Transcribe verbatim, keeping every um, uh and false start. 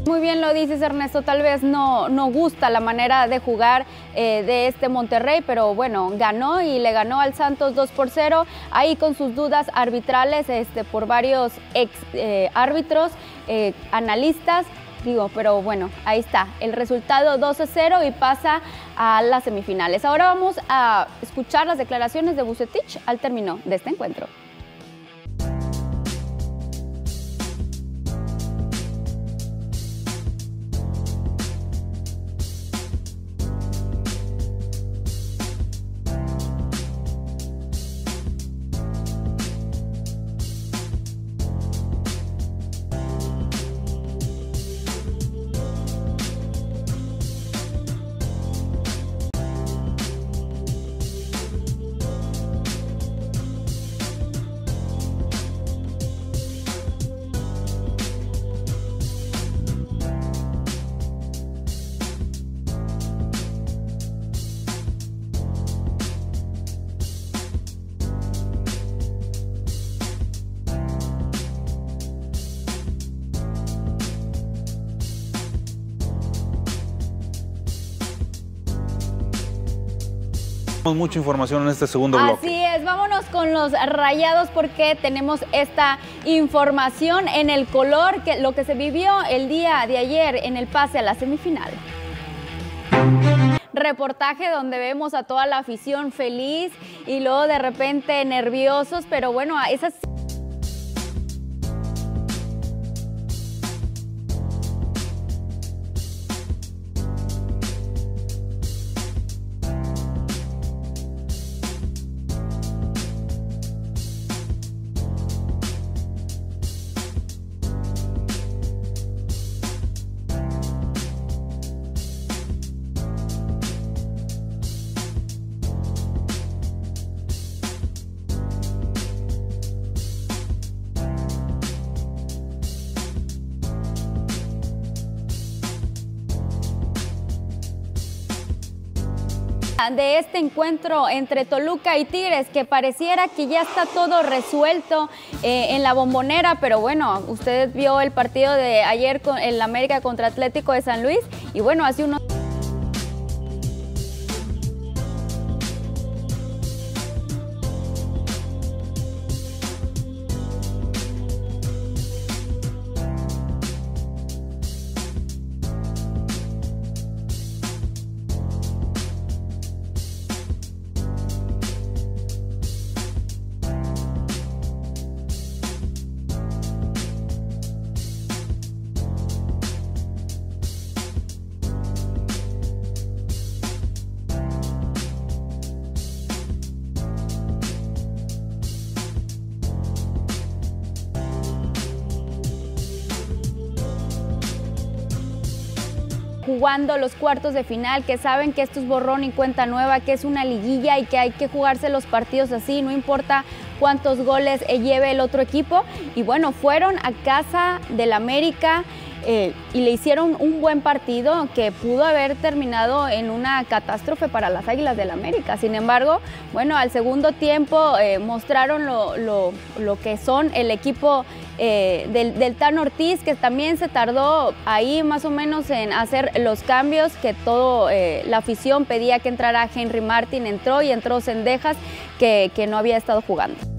Muy bien lo dices, Ernesto, tal vez no, no gusta la manera de jugar eh, de este Monterrey, pero bueno, ganó y le ganó al Santos dos por cero, ahí con sus dudas arbitrales este, por varios ex eh, árbitros, eh, analistas, digo, pero bueno, ahí está, el resultado dos a cero y pasa a las semifinales. Ahora vamos a escuchar las declaraciones de Vucetich al término de este encuentro. Mucha información en este segundo bloque. Así es, vámonos con los Rayados porque tenemos esta información en el color, que lo que se vivió el día de ayer en el pase a la semifinal. Reportaje donde vemos a toda la afición feliz y luego de repente nerviosos, pero bueno, a esas... de este encuentro entre Toluca y Tigres, que pareciera que ya está todo resuelto eh, en la Bombonera, pero bueno, usted vio el partido de ayer con el América contra Atlético de San Luis y bueno, hace unos... jugando los cuartos de final, que saben que esto es borrón y cuenta nueva, que es una liguilla y que hay que jugarse los partidos así, no importa cuántos goles lleve el otro equipo. Y bueno, fueron a casa del América eh, y le hicieron un buen partido que pudo haber terminado en una catástrofe para las Águilas del América. Sin embargo, bueno, al segundo tiempo eh, mostraron lo, lo, lo que son el equipo Eh, del, del Tan Ortiz, que también se tardó ahí más o menos en hacer los cambios que todo eh, la afición pedía que entrara Henry Martin, entró y entró Cendejas, que, que no había estado jugando.